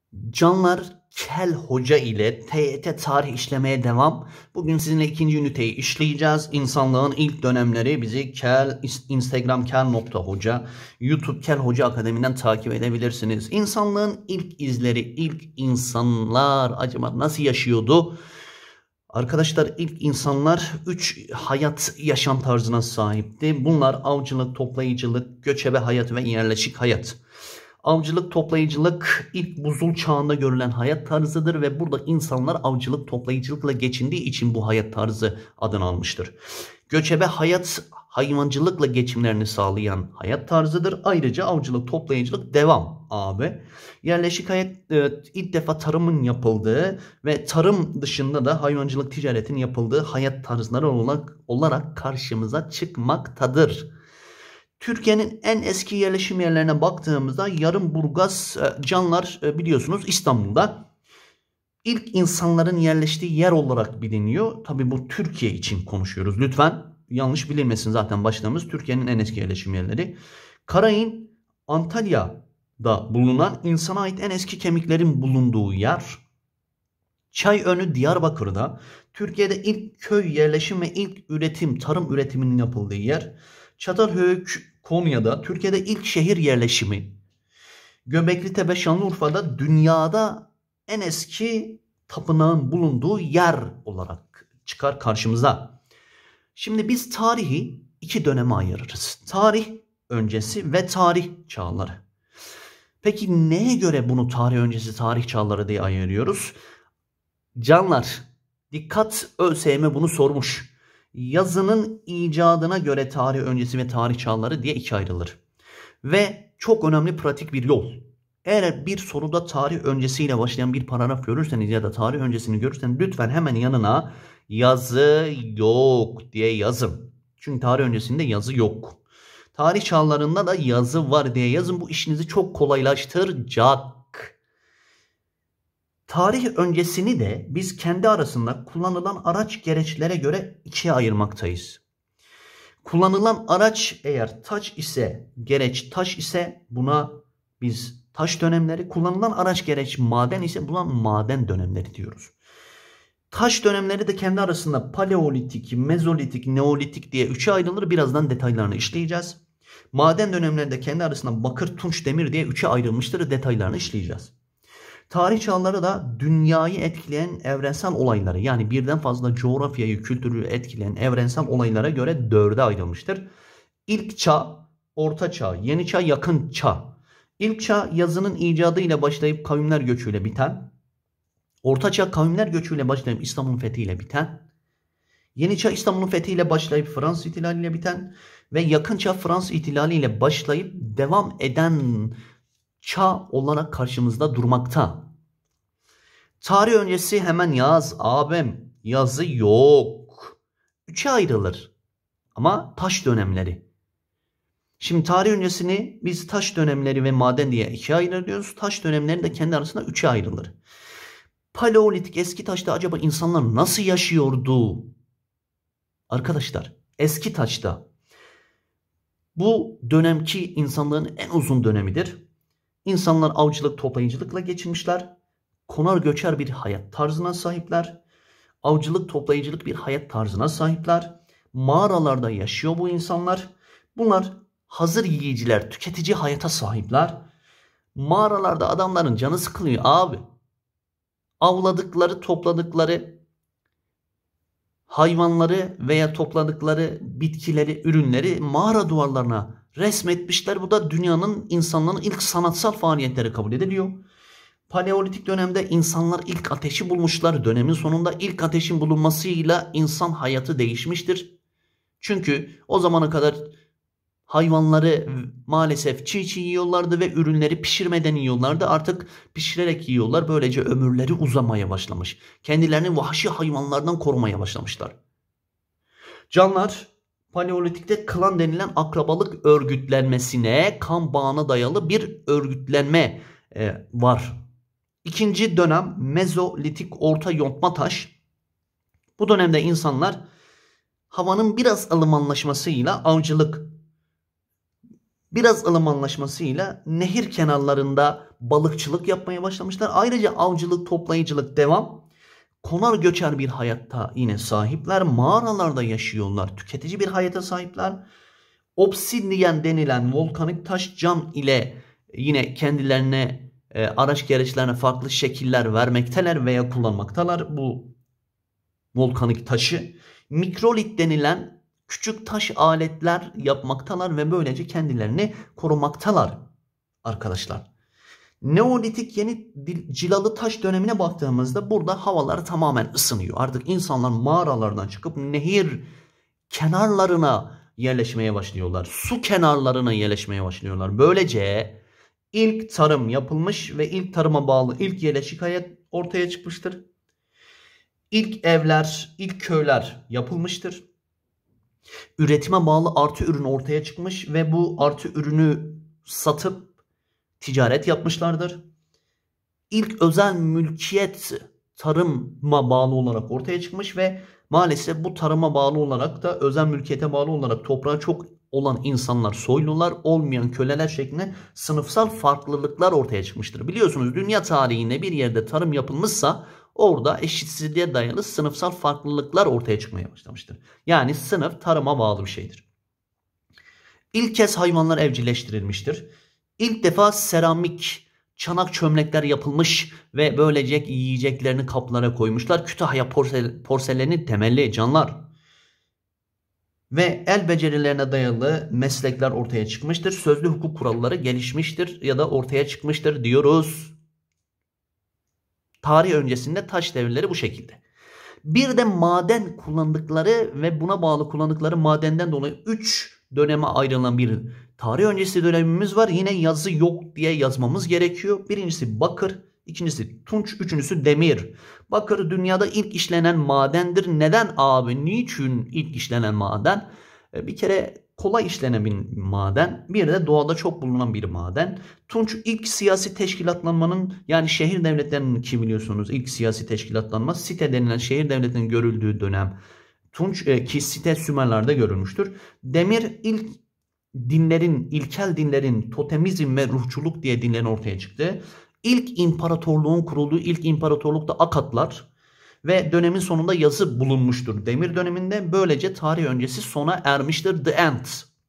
Canlar, Kel Hoca ile TYT tarih işlemeye devam. Bugün sizinle ikinci üniteyi işleyeceğiz. İnsanlığın ilk dönemleri. Bizi Instagram kel.hoca, YouTube Kel Hoca Akademi'den takip edebilirsiniz. İnsanlığın ilk izleri, ilk insanlar acaba nasıl yaşıyordu? Arkadaşlar, ilk insanlar 3 hayat yaşam tarzına sahipti. Bunlar avcılık, toplayıcılık, göçebe hayat ve yerleşik hayat. Avcılık, toplayıcılık ilk buzul çağında görülen hayat tarzıdır ve burada insanlar avcılık, toplayıcılıkla geçindiği için bu hayat tarzı adını almıştır. Göçebe hayat, hayvancılıkla geçimlerini sağlayan hayat tarzıdır. Ayrıca avcılık, toplayıcılık devam abi. Yerleşik hayat ilk defa tarımın yapıldığı ve tarım dışında da hayvancılık ticaretin yapıldığı hayat tarzları olarak karşımıza çıkmaktadır. Türkiye'nin en eski yerleşim yerlerine baktığımızda Yarımburgaz, Canlar biliyorsunuz İstanbul'da. İlk insanların yerleştiği yer olarak biliniyor. Tabi bu Türkiye için konuşuyoruz. Lütfen yanlış bilinmesin, zaten başlığımız Türkiye'nin en eski yerleşim yerleri. Karayın, Antalya'da bulunan insana ait en eski kemiklerin bulunduğu yer. Çayönü, Diyarbakır'da Türkiye'de ilk köy yerleşim ve ilk tarım üretiminin yapıldığı yer. Çatalhöyük, Konya'da Türkiye'de ilk şehir yerleşimi. Göbeklitepe, Şanlıurfa'da dünyada en eski tapınağın bulunduğu yer olarak çıkar karşımıza. Şimdi biz tarihi iki döneme ayırırız. Tarih öncesi ve tarih çağları. Peki neye göre bunu tarih öncesi, tarih çağları diye ayırıyoruz? Canlar, dikkat, ÖSYM bunu sormuş. Yazının icadına göre tarih öncesi ve tarih çağları diye ikiye ayrılır. Ve çok önemli pratik bir yol. Eğer bir soruda tarih öncesiyle başlayan bir paragraf görürseniz ya da tarih öncesini görürseniz lütfen hemen yanına yazı yok diye yazın. Çünkü tarih öncesinde yazı yok. Tarih çağlarında da yazı var diye yazın. Bu işinizi çok kolaylaştıracak. Tarih öncesini de biz kendi arasında kullanılan araç gereçlere göre ikiye ayırmaktayız. Kullanılan araç eğer taş ise, gereç taş ise buna biz taş dönemleri, kullanılan araç gereç maden ise buna maden dönemleri diyoruz. Taş dönemleri de kendi arasında paleolitik, mezolitik, neolitik diye üçe ayrılır. Birazdan detaylarını işleyeceğiz. Maden dönemleri de kendi arasında bakır, tunç, demir diye üçe ayrılmıştır. Detaylarını işleyeceğiz. Tarih çağları da dünyayı etkileyen evrensel olayları, yani birden fazla coğrafyayı, kültürü etkileyen evrensel olaylara göre dörde ayrılmıştır. İlk çağ, orta çağ, yeni çağ, yakın çağ. İlk çağ yazının icadı ile başlayıp kavimler göçüyle biten. Orta çağ kavimler göçüyle başlayıp İstanbul'un fethiyle biten. Yeni çağ İstanbul'un fethiyle başlayıp Fransız ihtilaliyle biten. Ve yakın çağ Fransız ihtilaliyle başlayıp devam eden çağ olarak karşımızda durmakta. Tarih öncesi hemen yaz abim. Yazı yok. Üçe ayrılır. Ama taş dönemleri. Şimdi tarih öncesini biz taş dönemleri ve maden diye ikiye ayırıyoruz. Taş dönemleri de kendi arasında üçe ayrılır. Paleolitik, eski taşta acaba insanlar nasıl yaşıyordu? Arkadaşlar, eski taşta bu dönemki insanlığın en uzun dönemidir. İnsanlar avcılık, toplayıcılıkla geçirmişler. Konar göçer bir hayat tarzına sahipler. Avcılık, toplayıcılık bir hayat tarzına sahipler. Mağaralarda yaşıyor bu insanlar. Bunlar hazır yiyiciler, tüketici hayata sahipler. Mağaralarda adamların canı sıkılıyor abi. Avladıkları, topladıkları hayvanları veya topladıkları bitkileri, ürünleri mağara duvarlarına resmetmişler. Bu da dünyanın, insanlığın ilk sanatsal faaliyetleri kabul ediliyor. Paleolitik dönemde insanlar ilk ateşi bulmuşlar. Dönemin sonunda ilk ateşin bulunmasıyla insan hayatı değişmiştir. Çünkü o zamana kadar hayvanları maalesef çiğ yiyorlardı ve ürünleri pişirmeden yiyorlardı. Artık pişirerek yiyorlar. Böylece ömürleri uzamaya başlamış. Kendilerini vahşi hayvanlardan korumaya başlamışlar. Canlar, Paleolitik'te klan denilen akrabalık örgütlenmesine, kan bağına dayalı bir örgütlenme var. İkinci dönem Mezolitik, orta yontma taş. Bu dönemde insanlar havanın biraz ılımanlaşmasıyla avcılık Biraz ılım anlaşmasıyla nehir kenarlarında balıkçılık yapmaya başlamışlar. Ayrıca avcılık, toplayıcılık devam. Konar göçer bir hayatta yine sahipler. Mağaralarda yaşıyorlar. Tüketici bir hayata sahipler. Obsidiyen denilen volkanik taş cam ile yine kendilerine araç gereçlerine farklı şekiller vermekteler veya kullanmaktalar bu volkanik taşı. Mikrolit denilen küçük taş aletler yapmaktalar ve böylece kendilerini korumaktalar arkadaşlar. Neolitik yeni cilalı taş dönemine baktığımızda burada havalar tamamen ısınıyor. Artık insanlar mağaralardan çıkıp nehir kenarlarına yerleşmeye başlıyorlar. Su kenarlarına yerleşmeye başlıyorlar. Böylece ilk tarım yapılmış ve ilk tarıma bağlı ilk yerleşik hayat ortaya çıkmıştır. İlk evler, ilk köyler yapılmıştır. Üretime bağlı artı ürün ortaya çıkmış ve bu artı ürünü satıp ticaret yapmışlardır. İlk özel mülkiyet tarıma bağlı olarak ortaya çıkmış ve maalesef bu tarıma bağlı olarak da özel mülkiyete bağlı olarak toprağa çok olan insanlar soylular, olmayan köleler şeklinde sınıfsal farklılıklar ortaya çıkmıştır. Biliyorsunuz dünya tarihinde bir yerde tarım yapılmışsa orada eşitsizliğe dayalı sınıfsal farklılıklar ortaya çıkmaya başlamıştır. Yani sınıf tarıma bağlı bir şeydir. İlk kez hayvanlar evcilleştirilmiştir. İlk defa seramik çanak çömlekler yapılmış ve böylece yiyeceklerini kaplara koymuşlar. Kütahya porselenin temelli canlar. Ve el becerilerine dayalı meslekler ortaya çıkmıştır. Sözlü hukuk kuralları gelişmiştir ya da ortaya çıkmıştır diyoruz. Tarih öncesinde taş devirleri bu şekilde. Bir de maden kullandıkları ve buna bağlı kullandıkları madenden dolayı 3 döneme ayrılan bir tarih öncesi dönemimiz var. Yine yazı yok diye yazmamız gerekiyor. Birincisi bakır, ikincisi tunç, üçüncüsü demir. Bakır dünyada ilk işlenen madendir. Neden abi? Niçin ilk işlenen maden? Bir kere kolay işlenen bir maden. Bir de doğada çok bulunan bir maden. Tunç ilk siyasi teşkilatlanmanın yani şehir devletlerinin ki biliyorsunuz ilk siyasi teşkilatlanma site denilen şehir devletinin görüldüğü dönem. Tunç ki site Sümerler'de görülmüştür. Demir ilk dinlerin, ilkel dinlerin totemizm ve ruhçuluk diye dinlerin ortaya çıktı. İlk imparatorluğun kurulduğu ilk imparatorluk da Akatlar ve dönemin sonunda yazı bulunmuştur. Demir döneminde böylece tarih öncesi sona ermiştir. The End.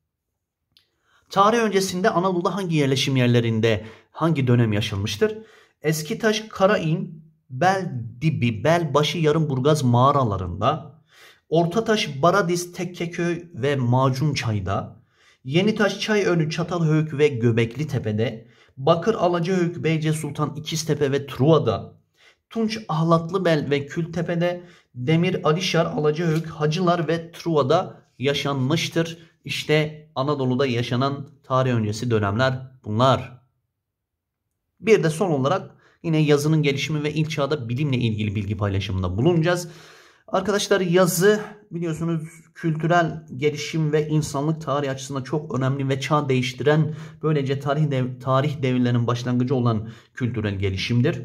Tarih öncesinde Anadolu'da hangi yerleşim yerlerinde hangi dönem yaşanmıştır? Eskitaş, Karain, Beldibi, Belbaşı, Yarımburgaz mağaralarında, Ortataş, Baradiz, Tekkeköy ve Macunçay'da, Yenitaş, Çayönü, Çatalhöyük ve Göbekli Tepe'de, Bakır, Alacahöyük, Beyce Sultan, İkiztepe ve Truva'da, Tunç, Ahlatlıbel ve Kültepe'de, Demir, Alişar, Alacahöyük, Hacılar ve Truva'da yaşanmıştır. İşte Anadolu'da yaşanan tarih öncesi dönemler bunlar. Bir de son olarak yine yazının gelişimi ve ilk çağda bilimle ilgili bilgi paylaşımında bulunacağız. Arkadaşlar yazı biliyorsunuz kültürel gelişim ve insanlık tarihi açısından çok önemli ve çağ değiştiren böylece tarih devirlerinin başlangıcı olan kültürel gelişimdir.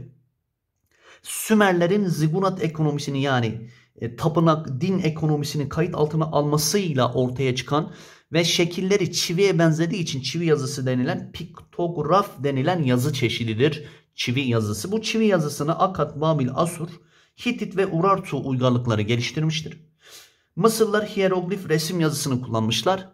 Sümerlerin zigurat ekonomisini yani tapınak din ekonomisini kayıt altına almasıyla ortaya çıkan ve şekilleri çiviye benzediği için çivi yazısı denilen piktograf denilen yazı çeşididir. Çivi yazısı. Bu çivi yazısını Akat, Babil, Asur, Hitit ve Urartu uygarlıkları geliştirmiştir. Mısırlılar hieroglif resim yazısını kullanmışlar.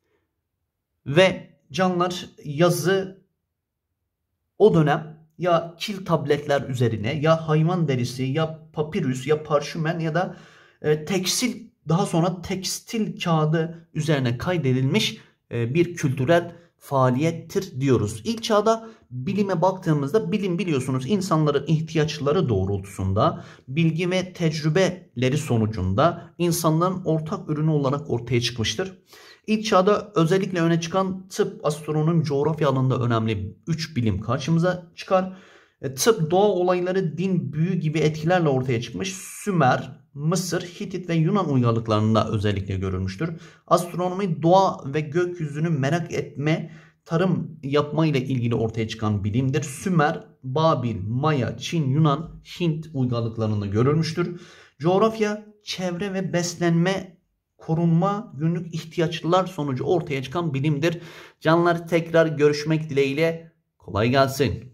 Ve canlar yazı o dönem ya kil tabletler üzerine ya hayvan derisi ya papirüs ya parşümen ya da tekstil daha sonra tekstil kağıdı üzerine kaydedilmiş bir kültürel faaliyettir diyoruz. İlk çağda bilime baktığımızda bilim biliyorsunuz insanların ihtiyaçları doğrultusunda bilgi ve tecrübeleri sonucunda insanların ortak ürünü olarak ortaya çıkmıştır. İlk çağda özellikle öne çıkan tıp, astronomi, coğrafya alanında önemli 3 bilim karşımıza çıkar. Tıp, doğa olayları, din, büyü gibi etkilerle ortaya çıkmış. Sümer, Mısır, Hitit ve Yunan uygarlıklarında özellikle görülmüştür. Astronomi, doğa ve gökyüzünü merak etme, tarım yapma ile ilgili ortaya çıkan bilimdir. Sümer, Babil, Maya, Çin, Yunan, Hint uygarlıklarında görülmüştür. Coğrafya, çevre ve beslenme korunma, günlük ihtiyaçlar sonucu ortaya çıkan bilimdir. Canlar, tekrar görüşmek dileğiyle, kolay gelsin.